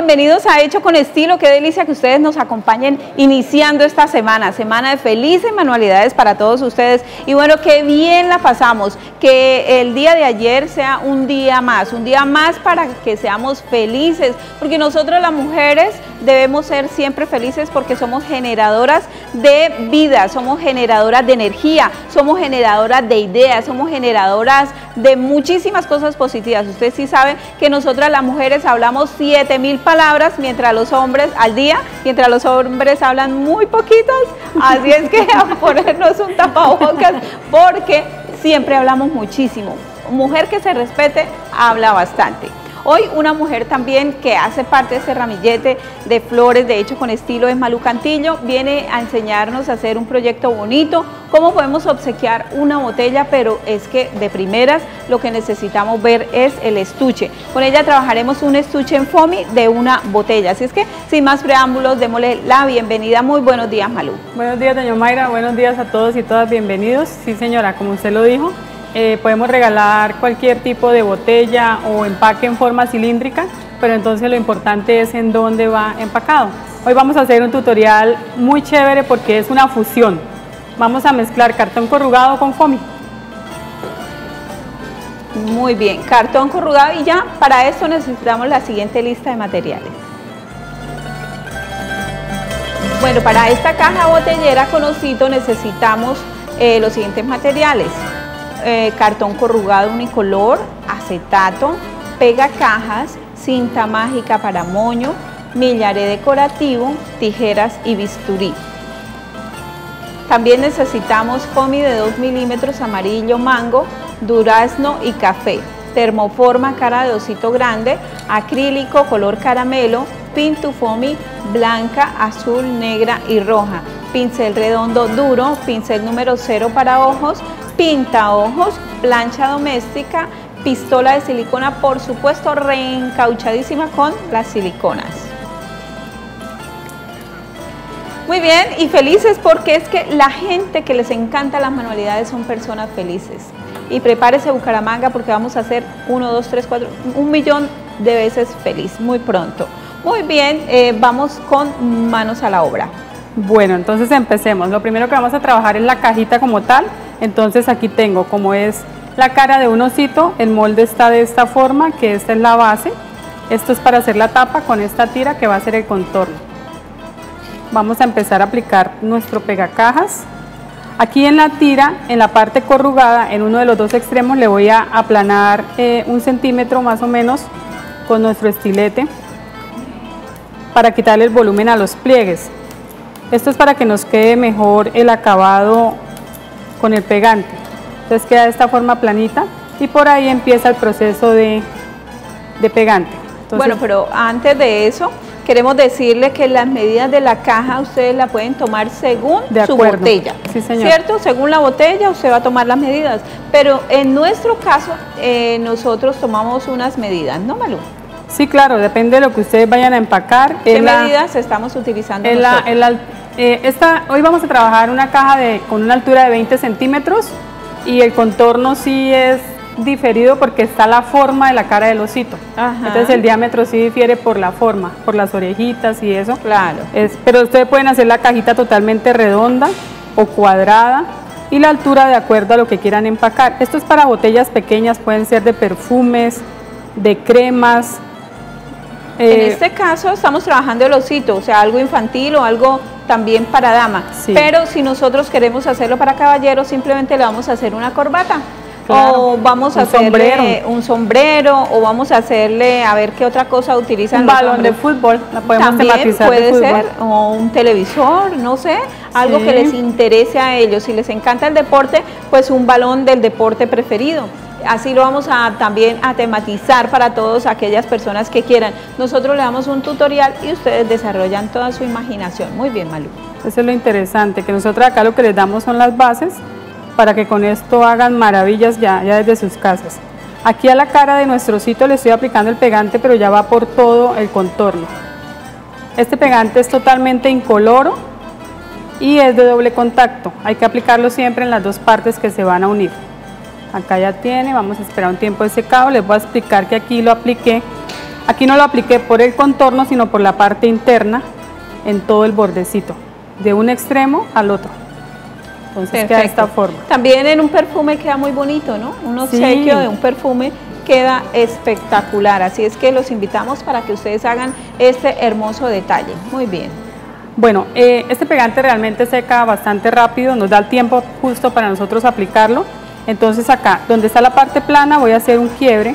bienvenidos a Hecho con Estilo. Qué delicia que ustedes nos acompañen iniciando esta semana de felices manualidades para todos ustedes. Y bueno, qué bien la pasamos, que el día de ayer sea un día más para que seamos felices, porque nosotros las mujeres debemos ser siempre felices porque somos generadoras de vida, somos generadoras de energía, somos generadoras de ideas, somos generadoras de muchísimas cosas positivas. Usted sí sabe que nosotras las mujeres hablamos 7.000 palabras mientras los hombres al día, mientras los hombres hablan muy poquitas, así es que a ponernos un tapabocas porque siempre hablamos muchísimo. Mujer que se respete habla bastante. Hoy una mujer también que hace parte de ese ramillete de flores de Hecho con Estilo es Malú Cantillo, viene a enseñarnos a hacer un proyecto bonito, cómo podemos obsequiar una botella, pero es que de primeras lo que necesitamos ver es el estuche. Con ella trabajaremos un estuche en foamy de una botella, así es que sin más preámbulos démosle la bienvenida. Muy buenos días, Malú. Buenos días, doña Mayra, buenos días a todos y todas, bienvenidos. Sí, señora, como usted lo dijo, podemos regalar cualquier tipo de botella o empaque en forma cilíndrica, pero entonces lo importante es en dónde va empacado. Hoy vamos a hacer un tutorial muy chévere porque es una fusión. Vamos a mezclar cartón corrugado con foamy. Muy bien, cartón corrugado, y ya para esto necesitamos la siguiente lista de materiales. Bueno, para esta caja botellera con osito necesitamos los siguientes materiales. Cartón corrugado unicolor, acetato, pegacajas, cinta mágica para moño, millaré decorativo, tijeras y bisturí. También necesitamos foamy de 2 milímetros amarillo mango, durazno y café, termoforma cara de osito grande, acrílico color caramelo, pintu foamy blanca, azul, negra y roja, pincel redondo duro, pincel número 0 para ojos, pinta ojos, plancha doméstica, pistola de silicona, por supuesto reencauchadísima con las siliconas. Muy bien, y felices porque es que la gente que les encanta las manualidades son personas felices. Y prepárese Bucaramanga porque vamos a hacer 1, 2, 3, 4, 1 millón de veces feliz muy pronto. Muy bien, vamos con manos a la obra. Bueno, entonces empecemos. Lo primero que vamos a trabajar es la cajita como tal. Entonces aquí tengo como es la cara de un osito, el molde está de esta forma, que esta es la base. Esto es para hacer la tapa con esta tira que va a ser el contorno. Vamos a empezar a aplicar nuestro pegacajas. Aquí en la tira, en la parte corrugada, en uno de los dos extremos le voy a aplanar 1 centímetro más o menos con nuestro estilete para quitarle el volumen a los pliegues. Esto es para que nos quede mejor el acabado con el pegante. Entonces queda de esta forma planita y por ahí empieza el proceso de pegante. Entonces, bueno, pero antes de eso queremos decirle que las medidas de la caja ustedes la pueden tomar según su botella. Sí, señor. ¿Cierto? Según la botella usted va a tomar las medidas, pero en nuestro caso nosotros tomamos unas medidas, ¿no, Malú? Sí, claro, depende de lo que ustedes vayan a empacar. ¿Qué medidas estamos utilizando nosotros? Hoy vamos a trabajar una caja con una altura de 20 centímetros y el contorno sí es diferido porque está la forma de la cara del osito. Ajá. Entonces el diámetro sí difiere por la forma, por las orejitas y eso. Claro. Pero ustedes pueden hacer la cajita totalmente redonda o cuadrada y la altura de acuerdo a lo que quieran empacar. Esto es para botellas pequeñas, pueden ser de perfumes, de cremas. En este caso estamos trabajando el osito, o sea, algo infantil o algo también para dama. Sí. Pero si nosotros queremos hacerlo para caballero, simplemente le vamos a hacer una corbata. Claro, o vamos a hacerle un sombrero, o vamos a hacerle, a ver qué otra cosa utilizan. Un balón de fútbol, la podemos también tematizar puede de fútbol. ser, o un televisor, no sé, algo que les interese a ellos. Si les encanta el deporte, pues un balón del deporte preferido. Así lo vamos a también a tematizar para todas aquellas personas que quieran. Nosotros le damos un tutorial y ustedes desarrollan toda su imaginación. Muy bien, Malú. Eso es lo interesante, que nosotros acá lo que les damos son las bases para que con esto hagan maravillas ya desde sus casas. Aquí a la cara de nuestro osito le estoy aplicando el pegante, pero ya va por todo el contorno. Este pegante es totalmente incoloro y es de doble contacto. Hay que aplicarlo siempre en las dos partes que se van a unir. Acá ya tiene, vamos a esperar un tiempo de secado. Les voy a explicar que aquí lo apliqué Aquí no lo apliqué por el contorno, sino por la parte interna, en todo el bordecito, de un extremo al otro. Entonces Perfecto. queda de esta forma. También en un perfume queda muy bonito, ¿no? Un obsequio de un perfume queda espectacular, así es que los invitamos para que ustedes hagan este hermoso detalle. Muy bien. Bueno, este pegante realmente seca bastante rápido, nos da el tiempo justo para nosotros aplicarlo. Entonces acá, donde está la parte plana, voy a hacer un quiebre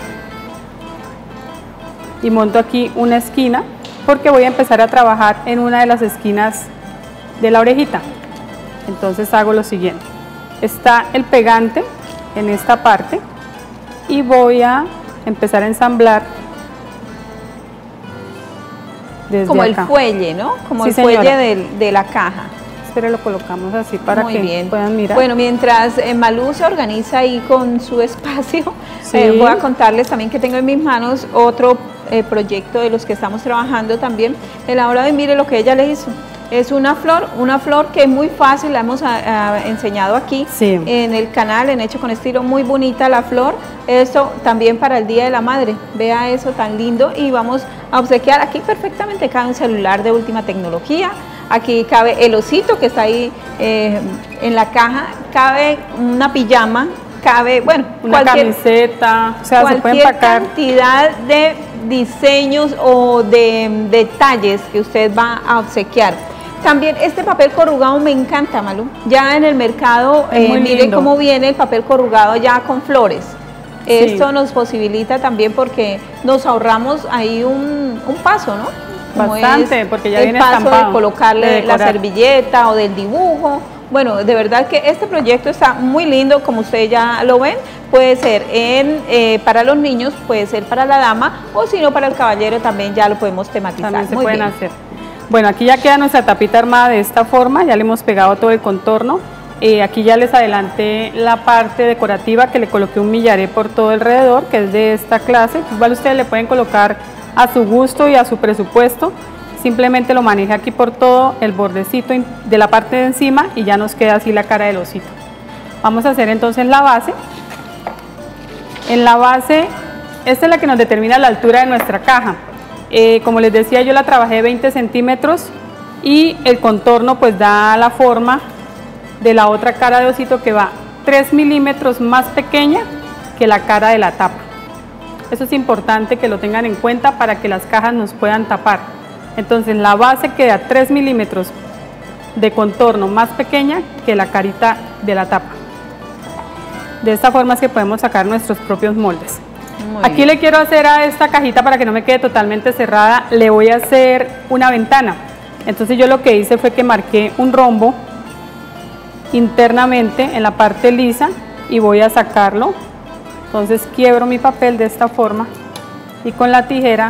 y monto aquí una esquina, porque voy a empezar a trabajar en una de las esquinas de la orejita. Entonces hago lo siguiente, está el pegante en esta parte y voy a empezar a ensamblar desde como acá. el fuelle, ¿no? Como Sí, el fuelle señora. de la caja. Pero lo colocamos así para Muy que bien. puedan mirar. Bueno, mientras Malú se organiza ahí con su espacio, Sí. voy a contarles también que tengo en mis manos otro proyecto de los que estamos trabajando también, elaborado, y mire lo que ella le hizo. Es una flor que es muy fácil, la hemos enseñado aquí Sí. en el canal, en Hecho con Estilo, muy bonita la flor. Esto también para el Día de la Madre, vea eso tan lindo, y vamos a obsequiar. Aquí perfectamente cabe un celular de última tecnología, aquí cabe el osito que está ahí en la caja, cabe una pijama, cabe, bueno, Una camiseta, o sea, se puede cualquier empacar. cantidad de diseños o de detalles que usted va a obsequiar. También este papel corrugado me encanta, Malú. Ya en el mercado, Es muy miren lindo. cómo viene el papel corrugado ya con flores. Sí. Esto nos posibilita también porque nos ahorramos ahí un paso, ¿no? Como Bastante, es porque ya el viene paso estampado, de colocarle de la decorar. servilleta o del dibujo. Bueno, de verdad que este proyecto está muy lindo, como ustedes ya lo ven. Puede ser para los niños, puede ser para la dama, o si no para el caballero también ya lo podemos tematizar. También se Muy pueden bien. hacer. Bueno, aquí ya queda nuestra tapita armada de esta forma, ya le hemos pegado todo el contorno. Aquí ya les adelanté la parte decorativa, que le coloqué un millaré por todo alrededor, que es de esta clase. Igual ustedes le pueden colocar a su gusto y a su presupuesto. Simplemente lo maneja aquí por todo el bordecito de la parte de encima y ya nos queda así la cara del osito. Vamos a hacer entonces la base. En la base, esta es la que nos determina la altura de nuestra caja. Como les decía, yo la trabajé 20 centímetros y el contorno pues da la forma de la otra cara de osito, que va 3 milímetros más pequeña que la cara de la tapa. Eso es importante que lo tengan en cuenta para que las cajas nos puedan tapar. Entonces la base queda 3 milímetros de contorno más pequeña que la carita de la tapa. De esta forma es que podemos sacar nuestros propios moldes. Muy Aquí bien. le quiero hacer a esta cajita, para que no me quede totalmente cerrada, le voy a hacer una ventana. Entonces yo lo que hice fue que marqué un rombo internamente en la parte lisa y voy a sacarlo. Entonces quiebro mi papel de esta forma y con la tijera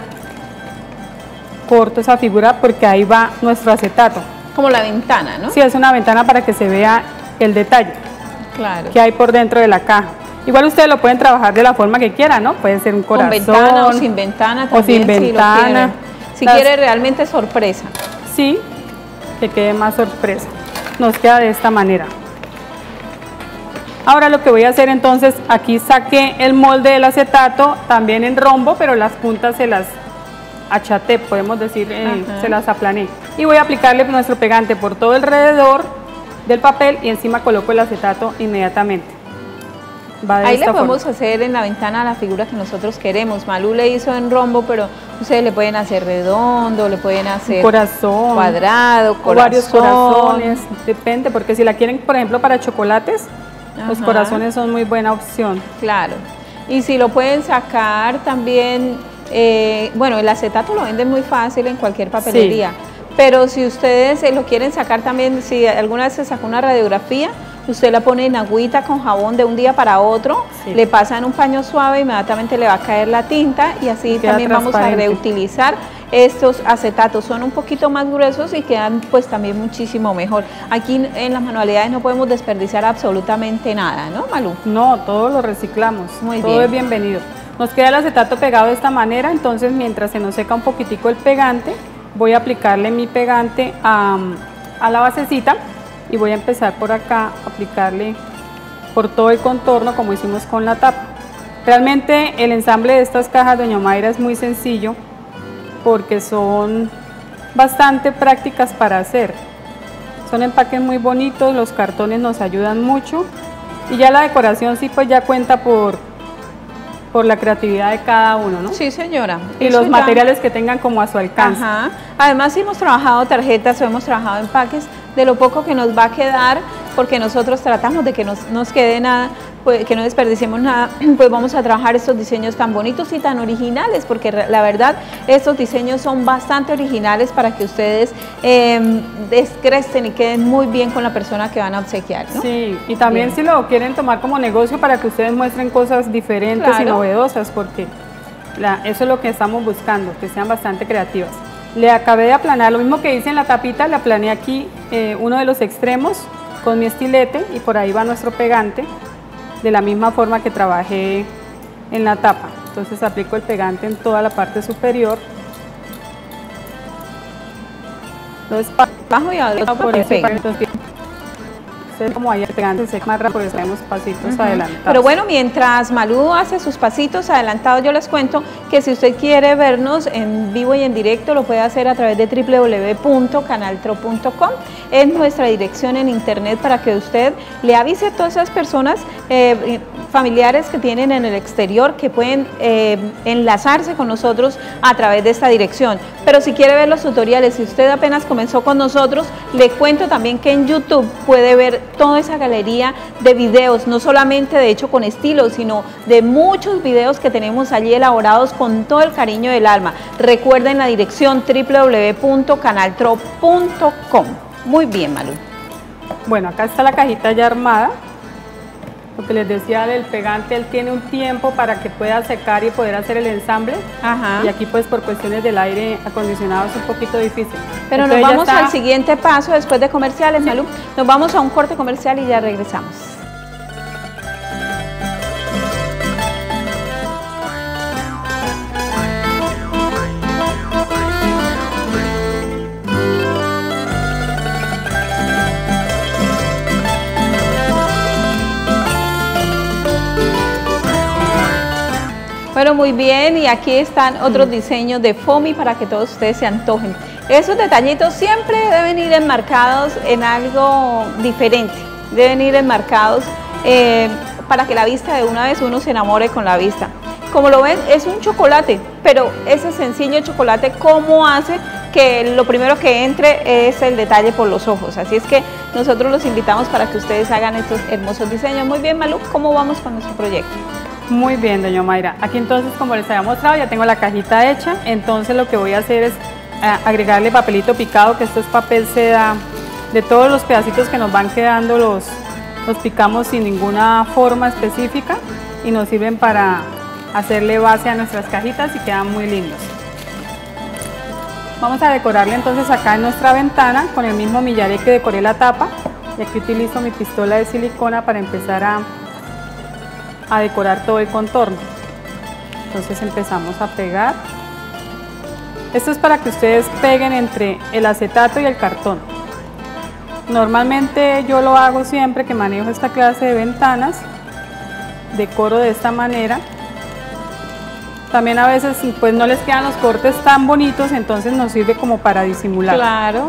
corto esa figura, porque ahí va nuestro acetato. Como la ventana, ¿no? Sí, es una ventana para que se vea el detalle Claro. que hay por dentro de la caja. Igual ustedes lo pueden trabajar de la forma que quieran, ¿no? Puede ser un corazón. Con ventana o sin ventana o sin también, si lo ventana. quieren. Si Las- quiere realmente sorpresa. Sí, que quede más sorpresa. Nos queda de esta manera. Ahora lo que voy a hacer entonces, aquí saqué el molde del acetato también en rombo, pero las puntas se las achaté, podemos decir, Ajá. se las aplané. Y voy a aplicarle nuestro pegante por todo alrededor del papel y encima coloco el acetato inmediatamente. Va de Ahí le esta podemos forma. hacer en la ventana la figura que nosotros queremos. Malú le hizo en rombo, pero ustedes le pueden hacer redondo, le pueden hacer Corazón. cuadrado, O corazón. varios corazones, depende, porque si la quieren, por ejemplo, para chocolates, los Ajá. corazones son muy buena opción. Claro. Y si lo pueden sacar también, bueno, el acetato lo venden muy fácil en cualquier papelería. Pero si ustedes lo quieren sacar también, si alguna vez se sacó una radiografía, usted la pone en agüita con jabón de un día para otro, Sí. le pasan un paño suave, inmediatamente le va a caer la tinta y así Queda también vamos a transparente. reutilizar estos acetatos. Son un poquito más gruesos y quedan pues también muchísimo mejor. Aquí en las manualidades no podemos desperdiciar absolutamente nada, ¿no, Malú? No, todo lo reciclamos, Muy todo bien. es bienvenido. Nos queda el acetato pegado de esta manera, entonces mientras se nos seca un poquitico el pegante, voy a aplicarle mi pegante a la basecita y voy a empezar por acá a aplicarle por todo el contorno como hicimos con la tapa. Realmente el ensamble de estas cajas, doña Mayra, es muy sencillo, porque son bastante prácticas para hacer. Son empaques muy bonitos, los cartones nos ayudan mucho y ya la decoración sí pues ya cuenta por la creatividad de cada uno, ¿no? Sí, señora. Y los materiales que tengan como a su alcance. Ajá. Además, si hemos trabajado tarjetas o hemos trabajado empaques, de lo poco que nos va a quedar, porque nosotros tratamos de que no nos quede nada, pues, que no desperdiciemos nada, pues vamos a trabajar estos diseños tan bonitos y tan originales, porque la verdad, estos diseños son bastante originales para que ustedes descresten y queden muy bien con la persona que van a obsequiar, ¿no? Sí, y también bien, si lo quieren tomar como negocio para que ustedes muestren cosas diferentes, claro, y novedosas, porque eso es lo que estamos buscando, que sean bastante creativas. Le acabé de aplanar, lo mismo que hice en la tapita, le aplané aquí uno de los extremos con mi estilete y por ahí va nuestro pegante, de la misma forma que trabajé en la tapa. Entonces aplico el pegante en toda la parte superior. Entonces bajo y abajo por el pegante. Como ahí el pegante se más rápido, traemos pasitos adelantados. Pero bueno, mientras Malú hace sus pasitos adelantados, yo les cuento que si usted quiere vernos en vivo y en directo, lo puede hacer a través de www.canaltro.com. Es nuestra dirección en internet para que usted le avise a todas esas personas familiares que tienen en el exterior que pueden enlazarse con nosotros a través de esta dirección. Pero si quiere ver los tutoriales, si usted apenas comenzó con nosotros, le cuento también que en YouTube puede ver toda esa galería de videos, no solamente de hecho con estilo, sino de muchos videos que tenemos allí elaborados con todo el cariño del alma. Recuerden la dirección www.canaltro.com. Muy bien, Malú. Bueno, acá está la cajita ya armada. Lo que les decía del pegante, él tiene un tiempo para que pueda secar y poder hacer el ensamble. Ajá. Y aquí pues por cuestiones del aire acondicionado es un poquito difícil. Pero entonces nos vamos al siguiente paso después de comerciales, sí. Malú. Nos vamos a un corte comercial y ya regresamos. Bueno, muy bien, y aquí están otros diseños de foamy para que todos ustedes se antojen. Esos detallitos siempre deben ir enmarcados en algo diferente, deben ir enmarcados para que la vista de una vez uno se enamore con la vista. Como lo ven, es un chocolate, pero ese sencillo chocolate, ¿cómo hace que lo primero que entre es el detalle por los ojos? Así es que nosotros los invitamos para que ustedes hagan estos hermosos diseños. Muy bien, Malú, ¿cómo vamos con nuestro proyecto? Muy bien, doña Mayra. Aquí entonces, como les había mostrado, ya tengo la cajita hecha. Entonces lo que voy a hacer es agregarle papelito picado, que esto es papel seda. De todos los pedacitos que nos van quedando los picamos sin ninguna forma específica y nos sirven para hacerle base a nuestras cajitas y quedan muy lindos. Vamos a decorarle entonces acá en nuestra ventana con el mismo millaré que decoré la tapa. Y aquí utilizo mi pistola de silicona para empezar a decorar todo el contorno. Entonces empezamos a pegar. Esto es para que ustedes peguen entre el acetato y el cartón. Normalmente yo lo hago siempre que manejo esta clase de ventanas, decoro de esta manera. También a veces pues no les quedan los cortes tan bonitos, entonces nos sirve como para disimular. Claro.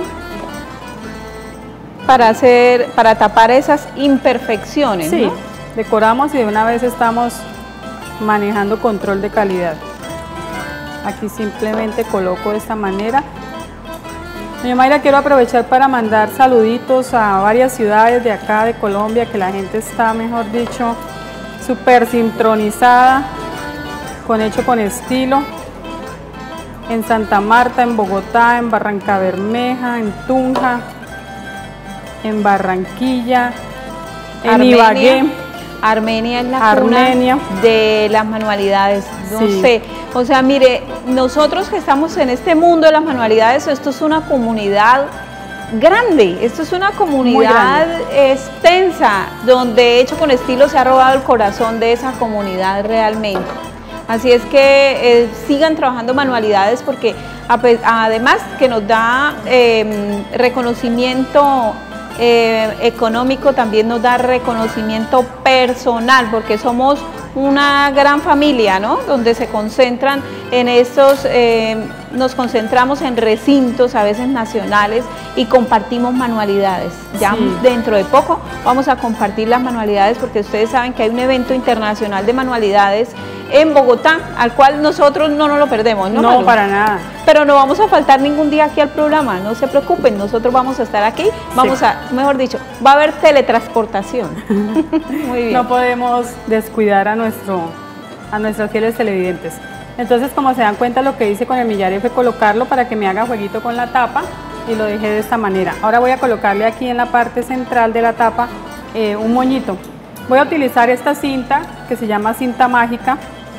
Para tapar esas imperfecciones, sí, ¿no? Decoramos y de una vez estamos manejando control de calidad. Aquí simplemente coloco de esta manera. Doña Mayra, quiero aprovechar para mandar saluditos a varias ciudades de acá de Colombia, que la gente está, mejor dicho, súper sincronizada, hecho con estilo. En Santa Marta, en Bogotá, en Barrancabermeja, en Tunja, en Barranquilla, en Ibagué. Armenia es la cuna de las manualidades, no sé, o sea, mire, nosotros que estamos en este mundo de las manualidades, esto es una comunidad grande, esto es una comunidad extensa, donde Hecho con Estilo se ha robado el corazón de esa comunidad realmente. Así es que sigan trabajando manualidades porque además que nos da reconocimiento económico, también nos da reconocimiento personal porque somos una gran familia, ¿no? Donde se concentran en estos, nos concentramos en recintos a veces nacionales y compartimos manualidades. Ya sí, dentro de poco vamos a compartir las manualidades porque ustedes saben que hay un evento internacional de manualidades en Bogotá, al cual nosotros no nos lo perdemos, ¿no? No, para nada. Pero no vamos a faltar ningún día aquí al programa, no se preocupen, nosotros vamos a estar aquí, vamos a, mejor dicho, va a haber teletransportación. Muy bien. No podemos descuidar a nuestros fieles televidentes. Entonces, como se dan cuenta, lo que hice con el millario fue colocarlo para que me haga jueguito con la tapa y lo dejé de esta manera. Ahora voy a colocarle aquí en la parte central de la tapa un moñito. Voy a utilizar esta cinta que se llama cinta mágica.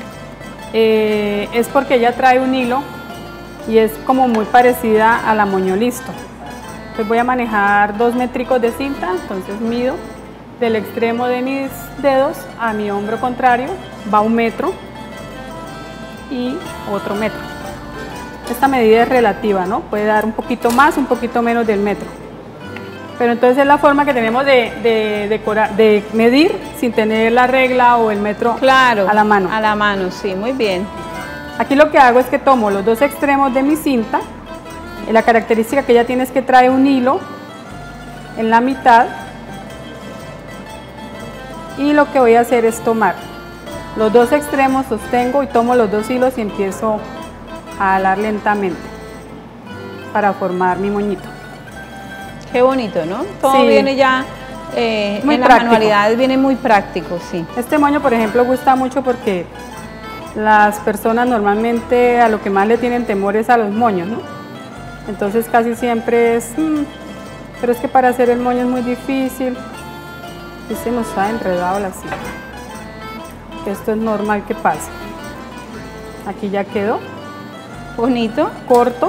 Es porque ella trae un hilo y es como muy parecida a la moño listo. Entonces voy a manejar 2 métricos de cinta, entonces mido del extremo de mis dedos a mi hombro contrario, va 1 metro y otro metro. Esta medida es relativa, ¿no? Puede dar un poquito más, un poquito menos del metro. Pero entonces es la forma que tenemos de medir sin tener la regla o el metro, claro, a la mano. A la mano, sí, muy bien. Aquí lo que hago es que tomo los 2 extremos de mi cinta. La característica que ella tiene es que trae un hilo en la mitad. Y lo que voy a hacer es tomar los 2 extremos, sostengo y tomo los 2 hilos y empiezo a jalar lentamente para formar mi moñito. Qué bonito, ¿no? Todo sí, viene ya en las manualidades, viene muy práctico, sí. Este moño, por ejemplo, gusta mucho porque las personas normalmente a lo que más le tienen temor es a los moños, ¿no? Entonces casi siempre es, pero es que para hacer el moño es muy difícil y se nos ha enredado la cinta. Esto es normal que pase. Aquí ya quedó. Bonito. Corto.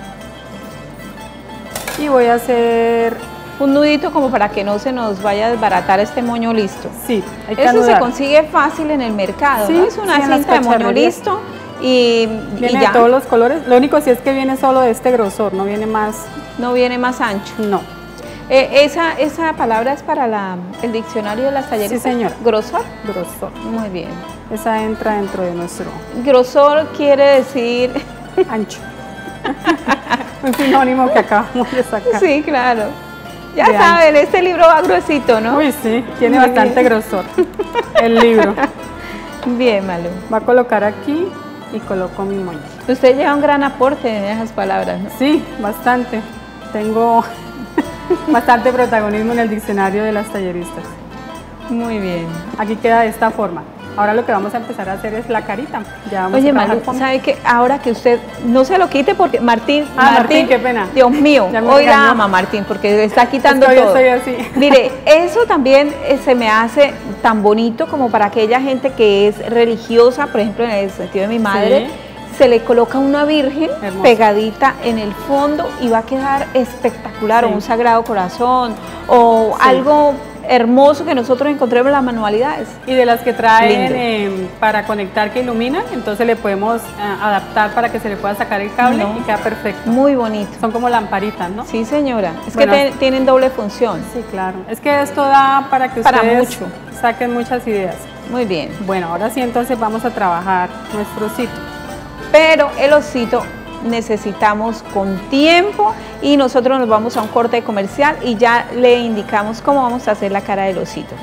Y voy a hacer un nudito como para que no se nos vaya a desbaratar este moño listo. Sí, hay que anudar. Se consigue fácil en el mercado, sí, ¿no? Es una cinta de moño listo y viene ya. De todos los colores. Lo único sí es que viene solo de este grosor, no viene más. No viene más ancho. No. Esa palabra es para el diccionario de las talleristas. Sí, señora. ¿Grosor? Grosor. Muy bien. Esa entra dentro de nuestro. Grosor quiere decir ancho. Un sinónimo que acabamos de sacar. Sí, claro. Ya saben, este libro va gruesito, ¿no? Uy, sí, tiene muy bastante bien. Grosor el libro. Bien, Malú. Va a colocar aquí y coloco mi moño. Usted lleva un gran aporte en esas palabras, ¿no? Sí, bastante. Tengo bastante protagonismo en el diccionario de las talleristas. Muy bien. Aquí queda de esta forma. Ahora lo que vamos a empezar a hacer es la carita. Ya vamos Oye, Malú, ¿sabe qué? Ahora que usted no se lo quite porque Martín, qué pena. Dios mío, hoy la ama Martín porque le está quitando todo. Estoy así. Mire, eso también se me hace tan bonito como para aquella gente que es religiosa, por ejemplo, en el sentido de mi madre, sí. Se le coloca una virgen hermosa, pegadita en el fondo y va a quedar espectacular, sí. O un Sagrado Corazón o sí. Algo hermoso que nosotros encontremos en las manualidades. Y de las que traen para conectar que iluminan, entonces le podemos adaptar para que se le pueda sacar el cable y queda perfecto. Muy bonito. Son como lamparitas, ¿no? Sí, señora. Es bueno, que tienen doble función. Sí, claro. Es que esto da para que ustedes saquen muchas ideas. Muy bien. Bueno, ahora sí entonces vamos a trabajar nuestro osito. Pero el osito necesitamos con tiempo y nosotros nos vamos a un corte comercial y ya le indicamos cómo vamos a hacer la cara del osito.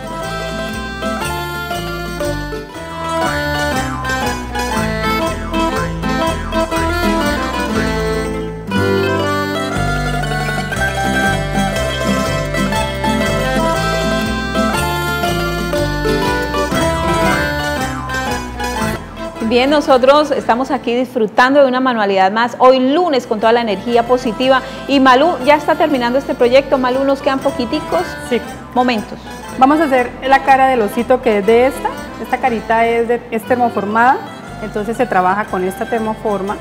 Bien, nosotros estamos aquí disfrutando de una manualidad más, hoy lunes con toda la energía positiva y Malú ya está terminando este proyecto. Malú, nos quedan poquiticos momentos. Vamos a hacer la cara del osito que es de esta carita es termoformada, entonces se trabaja con esta termoforma,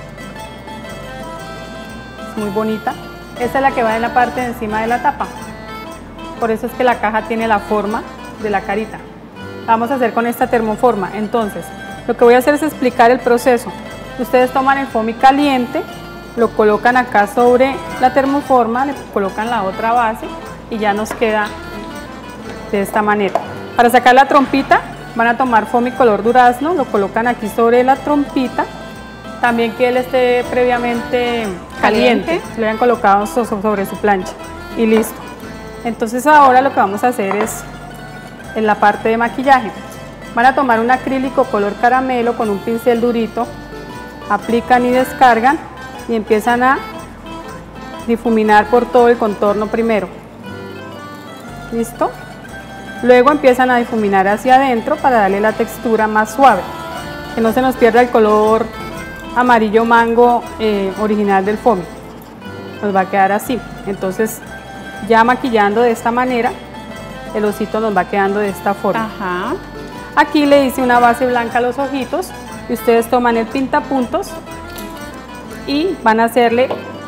es muy bonita. Esta es la que va en la parte de encima de la tapa, por eso es que la caja tiene la forma de la carita. Vamos a hacer con esta termoforma, entonces lo que voy a hacer es explicar el proceso. Ustedes toman el foamy caliente, lo colocan acá sobre la termoforma, le colocan la otra base y ya nos queda de esta manera. Para sacar la trompita Van a tomar foamy color durazno, lo colocan aquí sobre la trompita. También que él esté previamente caliente. Lo hayan colocado sobre su plancha y listo. Entonces ahora lo que vamos a hacer es en la parte de maquillaje. Van a tomar un acrílico color caramelo con un pincel durito, aplican y descargan y empiezan a difuminar por todo el contorno primero. ¿Listo? Luego empiezan a difuminar hacia adentro para darle la textura más suave, que no se nos pierda el color amarillo mango original del foamy. Nos va a quedar así. Entonces ya maquillando de esta manera, el osito nos va quedando de esta forma. Ajá. Aquí le hice una base blanca a los ojitos y ustedes toman el pintapuntos y van a hacerle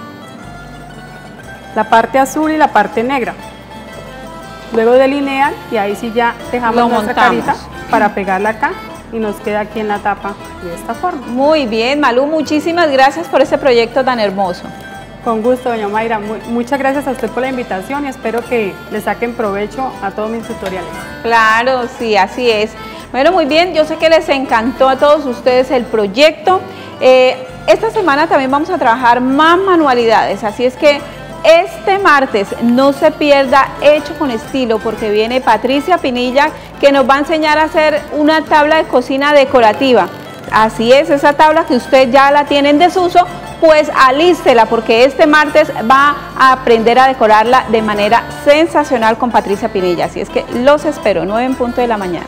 la parte azul y la parte negra. Luego delinean y ahí sí ya dejamos nuestra carita para pegarla acá y nos queda aquí en la tapa de esta forma. Muy bien, Malú, muchísimas gracias por este proyecto tan hermoso. Con gusto, doña Mayra. Muchas gracias a usted por la invitación y espero que le saquen provecho a todos mis tutoriales. Claro, sí, así es. Bueno, muy bien, yo sé que les encantó a todos ustedes el proyecto. Esta semana también vamos a trabajar más manualidades, así es que este martes no se pierda Hecho con Estilo, porque viene Patricia Pinilla, que nos va a enseñar a hacer una tabla de cocina decorativa. Así es, esa tabla que usted ya la tiene en desuso, pues alístela, porque este martes va a aprender a decorarla de manera sensacional con Patricia Pinilla. Así es que los espero, 9 en punto de la mañana.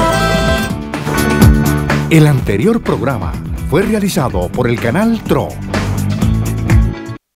El anterior programa fue realizado por el canal TRO.